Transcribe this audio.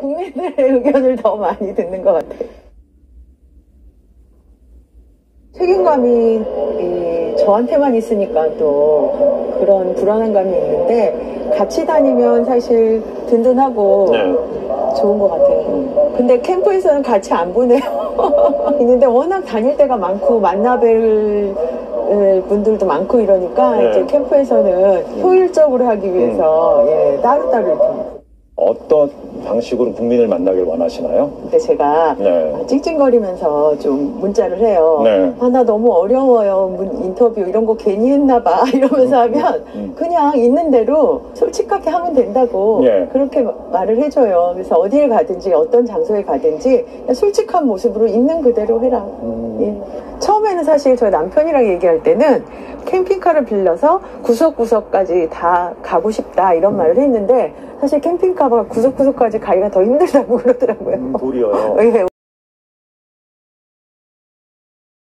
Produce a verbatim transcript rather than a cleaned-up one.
국민들의 의견을 더 많이 듣는 것 같아요. 책임감이 이, 저한테만 있으니까 또 그런 불안한 감이 있는데 같이 다니면 사실 든든하고 네. 좋은 것 같아요. 근데 캠프에서는 같이 안 보내요. 있는데 워낙 다닐 때가 많고 만나뵐 분들도 많고 이러니까 네. 이제 캠프에서는 효율적으로 하기 위해서 음. 예, 따로따로 이렇게. 어떤 방식으로 국민을 만나길 원하시나요? 근데 제가 네. 찡찡거리면서 좀 문자를 해요. 네. 아, 나 너무 어려워요. 문, 인터뷰 이런 거 괜히 했나 봐. 이러면서 음, 하면 음, 음. 그냥 있는 대로 솔직하게 하면 된다고 네. 그렇게 말을 해줘요. 그래서 어디를 가든지 어떤 장소에 가든지 솔직한 모습으로 있는 그대로 해라. 음. 예. 처음에는 사실 저희 남편이랑 얘기할 때는 캠핑카를 빌려서 구석구석까지 다 가고 싶다 이런 말을 했는데 사실 캠핑카가 구석구석까지 가기가 더 힘들다고 그러더라고요. 음, 도리어요. 예.